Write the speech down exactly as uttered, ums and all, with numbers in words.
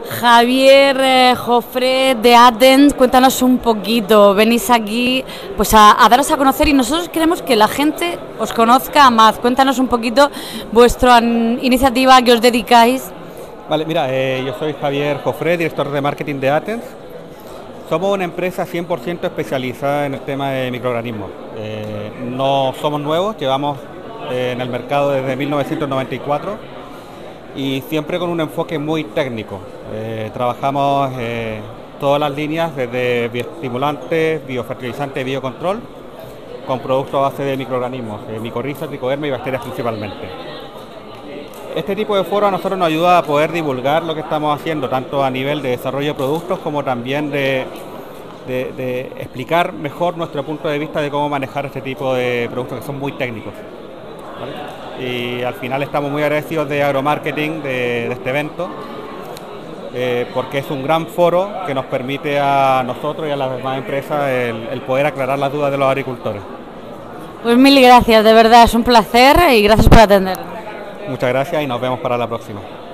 Javier eh, Jofré de Athens, cuéntanos un poquito. Venís aquí pues a, a daros a conocer y nosotros queremos que la gente os conozca más. Cuéntanos un poquito vuestra iniciativa, a qué os dedicáis. Vale, mira, eh, yo soy Javier Jofré, director de marketing de Athens. Somos una empresa cien por ciento especializada en el tema de microorganismos. Eh, no somos nuevos, llevamos eh, en el mercado desde mil novecientos noventa y cuatro y siempre con un enfoque muy técnico. Eh, trabajamos eh, todas las líneas desde bioestimulantes, biofertilizantes, biocontrol, con productos a base de microorganismos, eh, micorrizas, tricoderma y bacterias principalmente. Este tipo de foro a nosotros nos ayuda a poder divulgar lo que estamos haciendo, tanto a nivel de desarrollo de productos como también de, de, de explicar mejor nuestro punto de vista de cómo manejar este tipo de productos que son muy técnicos, ¿vale? Y al final estamos muy agradecidos de Agromarketing, de, de este evento, eh, porque es un gran foro que nos permite a nosotros y a las demás empresas el, el poder aclarar las dudas de los agricultores. Pues mil gracias, de verdad, es un placer y gracias por atender. Muchas gracias y nos vemos para la próxima.